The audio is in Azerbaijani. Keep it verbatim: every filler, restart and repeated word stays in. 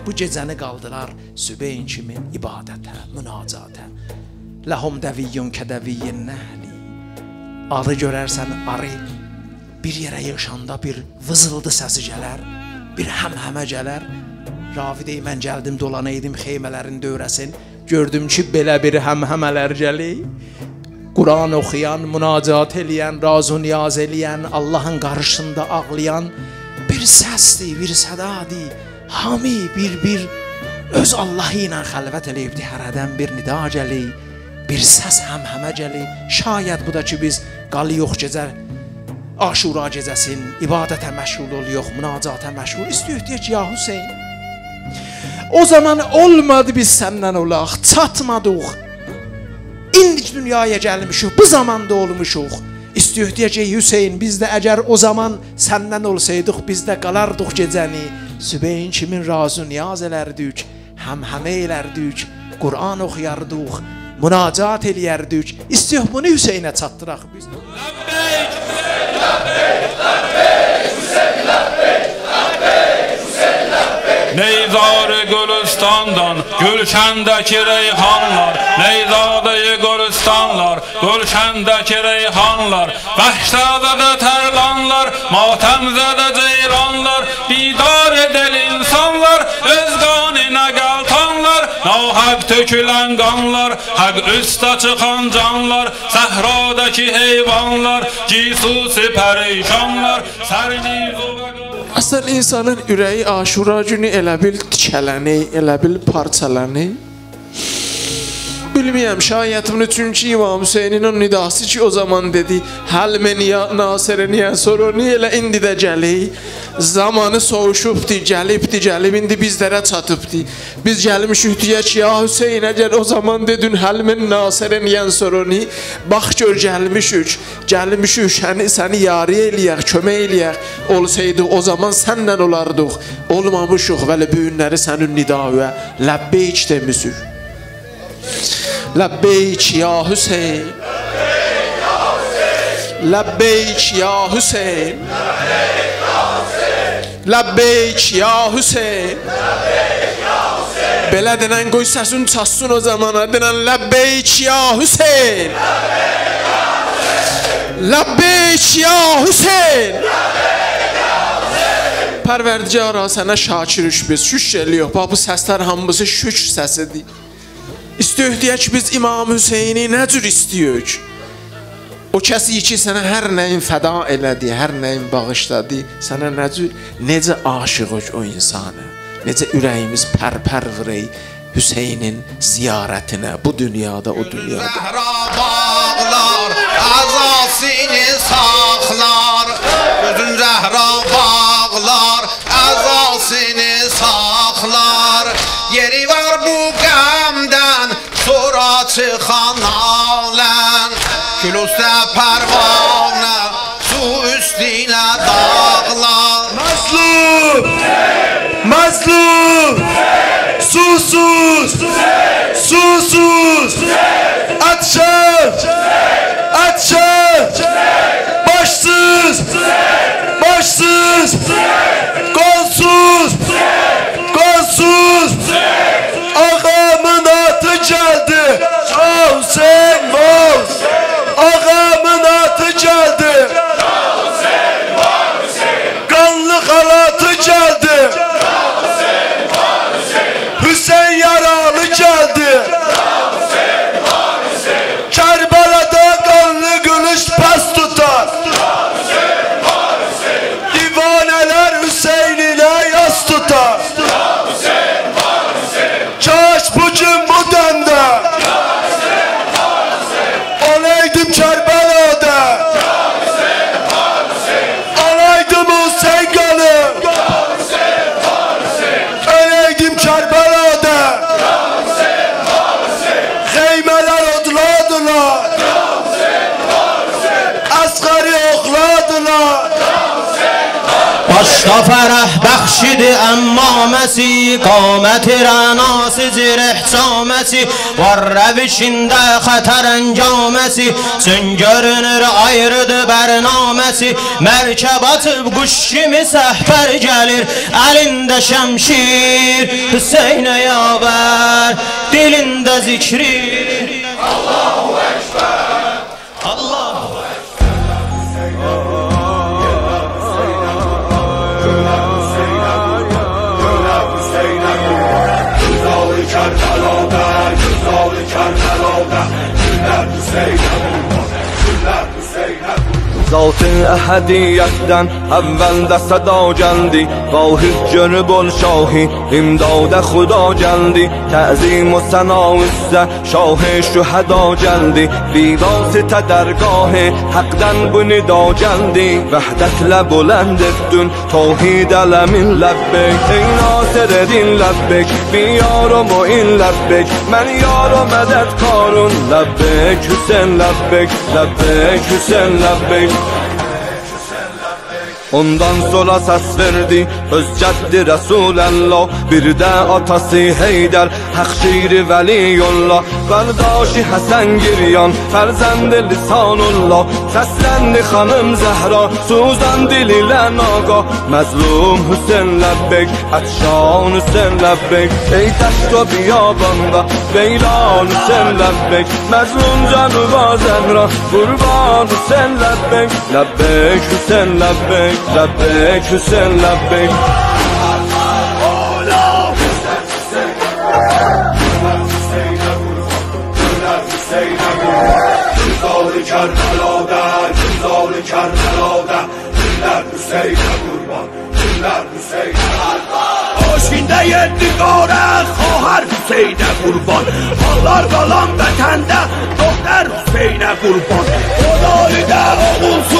bu gecəni qaldılar sübeyn kimi ibadətə, münacatə. Ləhum dəviyyun kədəviyyin nəhli. Arı görərsən arı, bir yerə yığışanda bir vızıldı səsi gələr, bir həmhəmə gələr. Ravi deyim, mən gəldim dolanaydım xeymələrin dövrəsin, gördüm ki belə bir həmhəmələr gəlir. Quran oxuyan, münacat eləyən, razı niyaz eləyən, Allahın qarşısında ağlayan bir səsdir, bir sədadır. Hami bir-bir öz Allahı ilə xəlvət eləyibdi, hərədən bir nida gəlir, bir səs həmhəmə gəlir. Şayət bu da ki biz qalıyıq gecə, Aşura gecəsin, ibadətə məşğul oluyor, münacata məşğul. İstəyək deyək ki, ya Hüseyin, o zaman olmadı biz səndən olaq, çatmadıq. İndik dünyaya gəlmişik, bu zamanda olmuşuq. İstəyək deyək ki, Hüseyin, biz də əgər o zaman səndən olsaydıq, biz də qalardıq gecəni. Sübeyn kimin razı niyaz elərdik, həmhəmə elərdik, Quran oxuyardıq, münacat eləyərdik. İstəyək bunu Hüseynə çatdıraq biz. Labbeyk, labbeyk, labbeyk, Hüseyin labbeyk, labbeyk, Hüseyin labbeyk. Neyzar-ı Gülüstan'dan Gülşen'deki reyhanlar, Neyzade-i Gülüstanlar, Gülşen'deki reyhanlar, Vəhşədə tərlanlar, Matəmzədə ceyranlar, Didar edel insanlar, öz qanına qaltanlar, Nahaq tökülən qanlar, haq üstə çıxan canlar, Səhradakı heyvanlar, Cisusi pərişanlar, Sərnizu və qanlar. Asıl insanın ürəyi Aşura günü elə bil tikələni, elə bil parçalanı. Bilməyəm, şayət bunu çünki İmam Hüseynin o nidası ki o zaman dedi, Həl meniya nasirə niyə sorunu elə indi də gəlir. Zamanı soğuşubdi, gəlibdi, gəlib indi bizlərə çatıbdi. Biz gəlmişik deyək ki, ya Hüseyin, əgər o zaman dedin Həl men nasirə niyə sorunu, bax gör gəlmişik, gəlmişik, səni, səni yari eləyək, kömək eləyək. Olsaydı o zaman səndən olardıq, olmamışıq vəli bu günləri sənin nidavə ləbbeyk demişik. Labbeyk ya Hüseyin, Labbeyk ya Hüseyin, Labbeyk ya Hüseyin. Belə denən qoy səsin çatsın o zamana, denən Labbeyk ya Hüseyin, Labbeyk ya Hüseyin. Pərverdigara sənə şakirik biz, şükr eləyirik. Bax bu səslər hamısı şükr səsidir. İstəyək deyək ki, biz İmam Hüseyni nə cür istəyək? O kəsi ki, sənə hər nəyin fəda elədi, hər nəyin bağışladı, sənə nə cür, necə aşığıq o insanı, necə ürəyimiz pər-pər vırey Hüseynin ziyarətinə, bu dünyada, o dünyada. Zəhra bağlar, əzasini saxlar, gözün zəhra bağlar, əzasini saxlar, yeri var bu qəmdən, sonra çıxan alən, gül üstə pərvanə, su üstünə dağlar. Mazlum, mazlum, susuz, susuz, atşar, atşar, başsız, başsız, kolsuz, kolsuz, ağamın atı geldi, Hüseyin var, ağamın atı geldi, kanlı halatı geldi, Hüseyin yaralı geldi, Kerbela'da kanlı gülüş pas tutar, divaneler Hüseyin'ine yas tutar. Kaş bugün bu demde olaydım Kerbela'da, olaydım Hüseyin kanı, öleydim Kerbela'da, xeymələr odladılar, asgari oxladılar. Başda fərəh bəxş خورشید امامسی قامت رعناسی زیر احسامسی و روشinde خطر انجامسی sen görünür ayrıdı bernamesi merkep atıp kuş gibi sehper gelir elinde şemşir Hüseyin'e yaver dilinde zikri Allahu Ekber Allahu Zat-ı ehadiyyətdən əvvəldə səda gəldi Vahid görüb ol şahi imdad xuda gəldi Təzim و səna üzə şah-ı şühəda gəldi Bivasitə dərgah-ı həqdən bu nida gəldi Vəhdətlə bulənd etdün tavhid ələmin ləbbek Ey nasir edin ləbbek biyar و mu'in ləbbek Mən yar و mədədkarun ləbbek Hüseyin ləbbek ləbbek Hüseyin ləbbek Ondan sonra səs verdi öz cəddi Rəsuləllah Bir də atası Heydər Həq şiri Vəliyullah Qardaşı Həsən Giryan Fərzəndi Lisanullah Səsləndi xanım Zəhra Suzan dil ilə naqa Məzlum Hüseyin ləbbek Ətşan Hüseyin ləbbek Ey dəşt و biyabanda Beylan Hüseyin ləbbek Məzlum Cənuba Zəhra Qurban Hüseyin ləbbek Ləbbek Hüseyin ləbbek Ləbbek Hüseyin ləbbek Güzar-ı Kərbəlada Güzar-ı Kərbəlada Günlər Hüseynə qurban Günlər Hüseynə qurban Hoşində yeddi qara Xahər Hüseynə qurban Ağlar qalan vətəndə Doktor Hüseynə qurban Olayda oğul